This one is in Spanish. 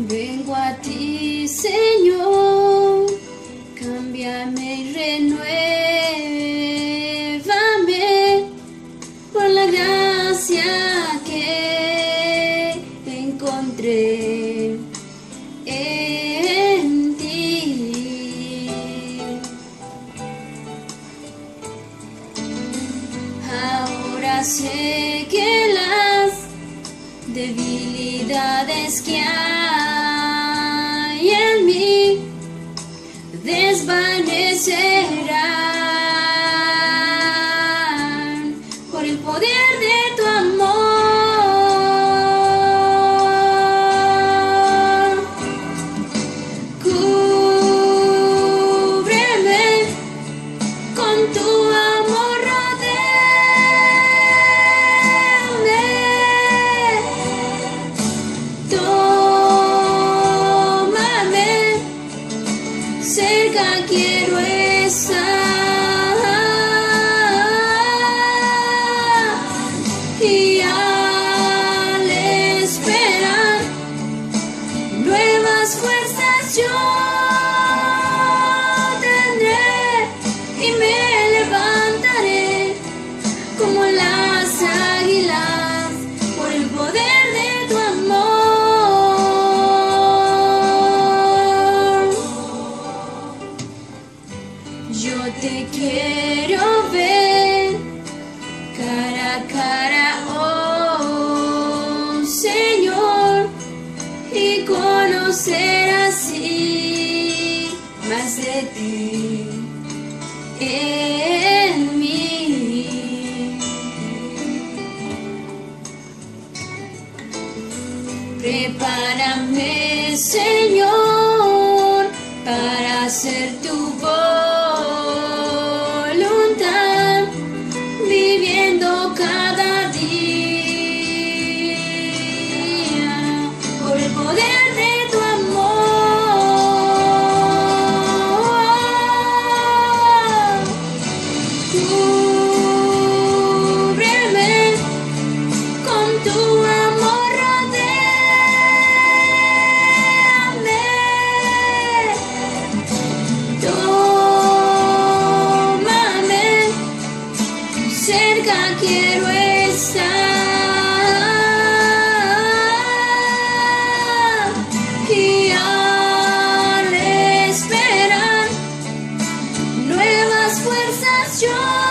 Vengo a ti, Señor, cámbiame y renuévame por la gracia que encontré en ti. Ahora sé que las debilidades que hay en mí desvanecerán por el poder de tu amor. Cúbreme con tu amor, rodéame. Tómame, cerca quiero estar, y al esperar nuevas fuerzas yo tendré y me levantaré como las águilas por el poder de tu amor. Yo te quiero ver cara a cara, oh Señor, y conocer así más de ti en mí. Prepárame, Señor, para hacer tu voluntad, viviendo cada día por el poder de tu amor. Cúbreme con tu amor, rodéame. Tómame, cerca quiero estar, y al esperar nuevas fuerzas yo